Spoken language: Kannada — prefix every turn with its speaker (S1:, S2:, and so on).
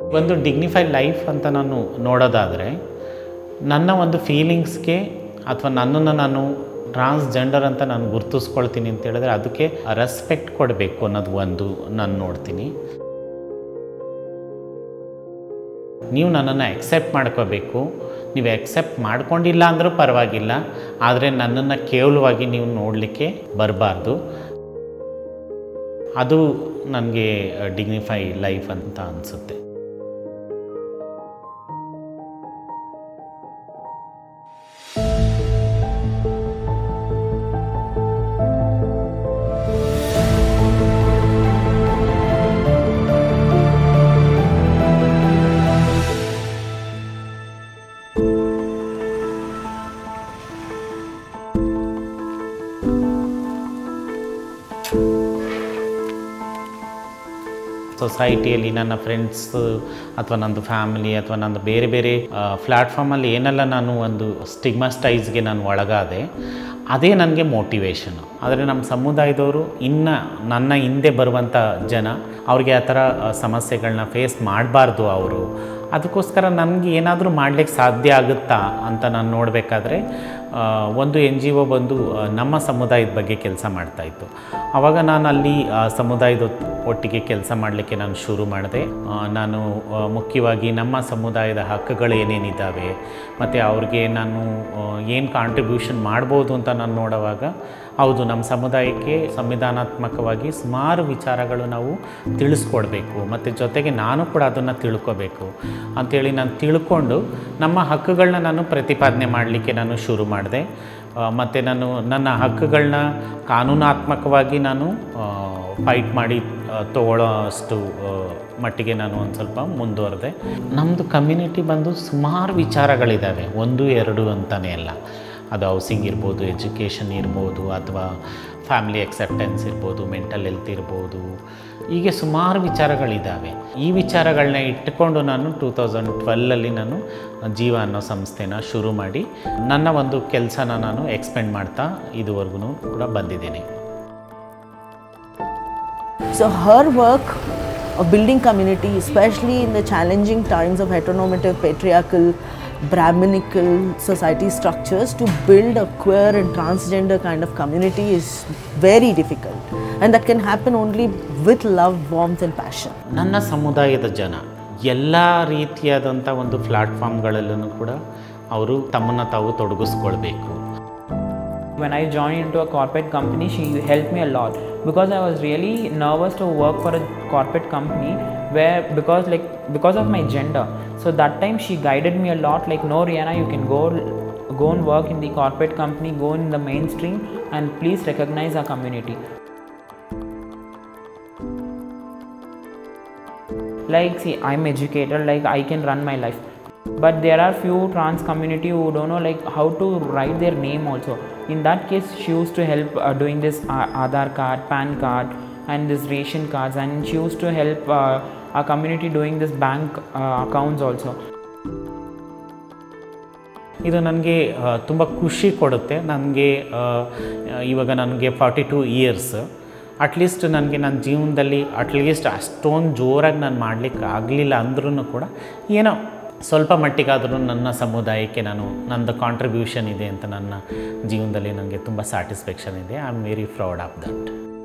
S1: ಒಂದು ಡಿಗ್ನಿಫೈಡ್ ಲೈಫ್ ಅಂತ ನಾನು ನೋಡೋದಾದರೆ ನನ್ನ ಒಂದು ಫೀಲಿಂಗ್ಸ್ಗೆ ಅಥವಾ ನನ್ನನ್ನು ನಾನು ಟ್ರಾನ್ಸ್ಜೆಂಡರ್ ಅಂತ ನಾನು ಗುರುತಿಸ್ಕೊಳ್ತೀನಿ ಅಂತ ಹೇಳಿದ್ರೆ ಅದಕ್ಕೆ ರೆಸ್ಪೆಕ್ಟ್ ಕೊಡಬೇಕು ಅನ್ನೋದು ಒಂದು ನಾನು ನೋಡ್ತೀನಿ. ನೀವು ನನ್ನನ್ನು ಎಕ್ಸೆಪ್ಟ್ ಮಾಡ್ಕೋಬೇಕು. ನೀವು ಎಕ್ಸೆಪ್ಟ್ ಮಾಡ್ಕೊಂಡಿಲ್ಲ ಅಂದರೂ ಪರವಾಗಿಲ್ಲ, ಆದರೆ ನನ್ನನ್ನು ಕೇವಲವಾಗಿ ನೀವು ನೋಡಲಿಕ್ಕೆ ಬರಬಾರ್ದು. ಅದು ನನಗೆ ಡಿಗ್ನಿಫೈ ಲೈಫ್ ಅಂತ ಅನಿಸುತ್ತೆ. ಸೊಸೈಟಿಯಲ್ಲಿ ನನ್ನ ಫ್ರೆಂಡ್ಸ್ ಅಥವಾ ನಂದು ಫ್ಯಾಮಿಲಿ ಅಥವಾ ನಂದು ಬೇರೆ ಬೇರೆ ಪ್ಲ್ಯಾಟ್ಫಾರ್ಮಲ್ಲಿ ಏನೆಲ್ಲ ನಾನು ಒಂದು ಸ್ಟಿಗ್ಮಸ್ಟೈಸ್ಗೆ ನಾನು ಒಳಗಾದೆ, ಅದೇ ನನಗೆ ಮೋಟಿವೇಶನು. ಆದರೆ ನಮ್ಮ ಸಮುದಾಯದವರು ಇನ್ನು ನನ್ನ ಹಿಂದೆ ಬರುವಂಥ ಜನ ಅವ್ರಿಗೆ ಆ ಥರ ಸಮಸ್ಯೆಗಳನ್ನ ಫೇಸ್ ಮಾಡಬಾರ್ದು ಅವರು. ಅದಕ್ಕೋಸ್ಕರ ನನಗೆ ಏನಾದರೂ ಮಾಡಲಿಕ್ಕೆ ಸಾಧ್ಯ ಆಗುತ್ತಾ ಅಂತ ನಾನು ನೋಡಬೇಕಾದ್ರೆ ಒಂದು NGO ಬಂದು ನಮ್ಮ ಸಮುದಾಯದ ಬಗ್ಗೆ ಕೆಲಸ ಮಾಡ್ತಾಯಿತ್ತು. ಆವಾಗ ನಾನು ಅಲ್ಲಿ ಸಮುದಾಯದ ಒಟ್ಟಿಗೆ ಕೆಲಸ ಮಾಡಲಿಕ್ಕೆ ನಾನು ಶುರು ಮಾಡಿದೆ. ನಾನು ಮುಖ್ಯವಾಗಿ ನಮ್ಮ ಸಮುದಾಯದ ಹಕ್ಕುಗಳು ಏನೇನಿದ್ದಾವೆ ಮತ್ತು ಅವ್ರಿಗೆ ನಾನು ಏನು ಕಾಂಟ್ರಿಬ್ಯೂಷನ್ ಮಾಡ್ಬೋದು ಅಂತ ನಾನು ನೋಡುವಾಗ, ಹೌದು, ನಮ್ಮ ಸಮುದಾಯಕ್ಕೆ ಸಂವಿಧಾನಾತ್ಮಕವಾಗಿ ಸುಮಾರು ವಿಚಾರಗಳು ನಾವು ತಿಳಿಸ್ಕೊಡ್ಬೇಕು ಮತ್ತು ಜೊತೆಗೆ ನಾನು ಕೂಡ ಅದನ್ನು ತಿಳ್ಕೋಬೇಕು ಅಂಥೇಳಿ ನಾನು ತಿಳ್ಕೊಂಡು ನಮ್ಮ ಹಕ್ಕುಗಳನ್ನ ನಾನು ಪ್ರತಿಪಾದನೆ ಮಾಡಲಿಕ್ಕೆ ನಾನು ಶುರು ಮಾಡಿದೆ. ಮತ್ತು ನಾನು ನನ್ನ ಹಕ್ಕುಗಳನ್ನ ಕಾನೂನಾತ್ಮಕವಾಗಿ ನಾನು ಫೈಟ್ ಮಾಡಿ ತಗೊಳ್ಳೋ ಅಷ್ಟು ಮಟ್ಟಿಗೆ ನಾನು ಒಂದು ಸ್ವಲ್ಪ ಮುಂದುವರೆದೆ. ನಮ್ಮದು ಕಮ್ಯುನಿಟಿ ಬಂದು ಸುಮಾರು ವಿಚಾರಗಳಿದ್ದಾವೆ, 1-2 ಅಂತಲೇ ಅಲ್ಲ. ಅದು ಹೌಸಿಂಗ್ ಇರ್ಬೋದು, ಎಜುಕೇಷನ್ ಇರ್ಬೋದು, ಅಥವಾ ಫ್ಯಾಮಿಲಿ ಎಕ್ಸೆಪ್ಟೆನ್ಸ್ ಇರ್ಬೋದು, ಮೆಂಟಲ್ ಹೆಲ್ತ್ ಇರ್ಬೋದು, ಹೀಗೆ ಸುಮಾರು ವಿಚಾರಗಳಿದ್ದಾವೆ. ಈ ವಿಚಾರಗಳನ್ನ ಇಟ್ಟುಕೊಂಡು ನಾನು 2012 ನಾನು ಜೀವ ಅನ್ನೋ ಸಂಸ್ಥೆನ ಶುರು ಮಾಡಿ ನನ್ನ ಒಂದು ಕೆಲಸನ ನಾನು ಎಕ್ಸ್ಪೆಂಡ್ ಮಾಡ್ತಾ ಇದುವರೆಗೂ ಕೂಡ ಬಂದಿದ್ದೀನಿ.
S2: So her work of building community, especially in the challenging times of heteronormative, patriarchal, Brahminical society structures, to build a queer and transgender kind of community is very difficult, and that can happen only with love, warmth and passion.
S1: ನನ್ನ ಸಮುದಾಯದ ಜನ ಎಲ್ಲ ರೀತಿಯಾದಂಥ ಒಂದು ಪ್ಲ್ಯಾಟ್ಫಾರ್ಮ್ಗಳಲ್ಲೂ ಕೂಡ ಅವರು ತಮ್ಮನ್ನು ತಾವು ತೊಡಗಿಸ್ಕೊಳ್ಬೇಕು.
S3: When I joined into a corporate company, she helped me a lot because I was really nervous to work for a corporate company because of my gender. So that time she guided me a lot, like, no Rihanna, you can go and work in the corporate company, go in the mainstream, and please recognize our community. Like, see, I'm educated, like I can run my life, but there are few trans community who don't know like how to write their name also. In that case, she used to help doing this Aadhaar card, PAN card and this ration cards, and she used to help our community doing this bank accounts also.
S1: ಇದು ನನಗೆ ತುಂಬ ಖುಷಿ ಕೊಡುತ್ತೆ. ನನಗೆ ಇವಾಗ ನನಗೆ 42 ಇಯರ್ಸ್. ಅಟ್ಲೀಸ್ಟ್ ನನಗೆ ನನ್ನ ಜೀವನದಲ್ಲಿ ಅಟ್ಲೀಸ್ಟ್ ಅಷ್ಟೊಂದು ಜೋರಾಗಿ ನಾನು ಮಾಡಲಿಕ್ಕೆ ಆಗಲಿಲ್ಲ ಅಂದ್ರೂ ಕೂಡ ಏನೋ ಸ್ವಲ್ಪ ಮಟ್ಟಿಗಾದರೂ ನನ್ನ ಸಮುದಾಯಕ್ಕೆ ನಂದು ಕಾಂಟ್ರಿಬ್ಯೂಷನ್ ಇದೆ ಅಂತ ನನ್ನ ಜೀವನದಲ್ಲಿ ನನಗೆ ತುಂಬ ಸ್ಯಾಟಿಸ್ಫ್ಯಾಕ್ಷನ್ ಇದೆ. I am very proud of that.